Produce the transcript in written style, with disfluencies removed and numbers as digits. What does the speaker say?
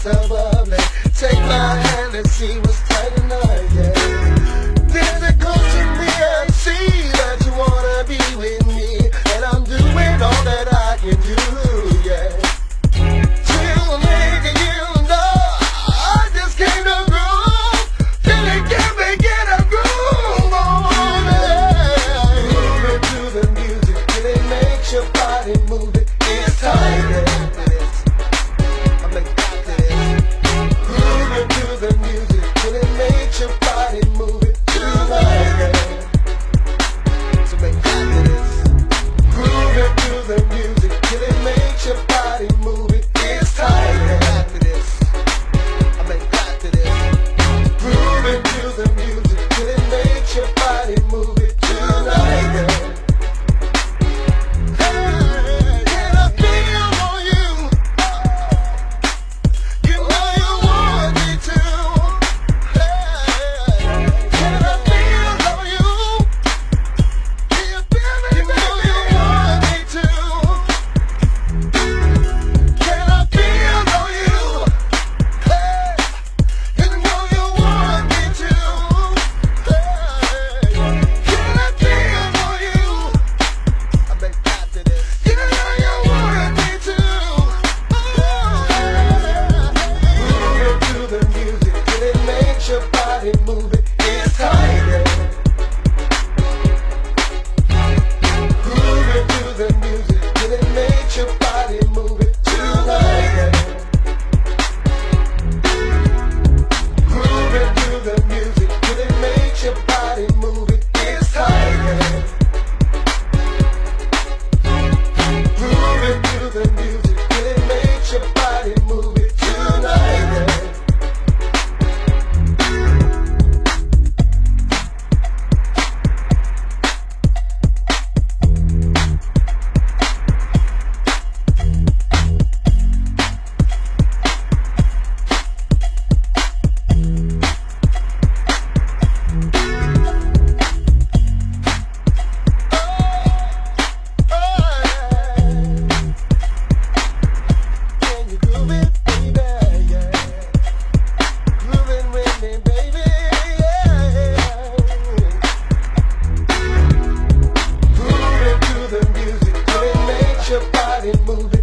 so bubbly. Take my hand and see what's tight tonight, yeah. This is close to me and see that you wanna be with me, and I'm doing all that I can do, yeah. Till making you know I just came to groove, till it can begin to groove on it. Moving to the music till it makes your body move it. It's tight, yeah. The music till it makes your body move it tonight, yeah. So make time for this. Grooving to the music till it makes your body move it. It's time, yeah. For this. I make time for this. Grooving to the music till it makes your body move it tonight, yeah. Your body move it, it's time, yeah. Grooving to the music till it makes your body move it tonight, yeah. Grooving to the music till it makes your body move it, it's time, yeah. Grooving to the music till it makes your body move it tonight, yeah. Your body moving.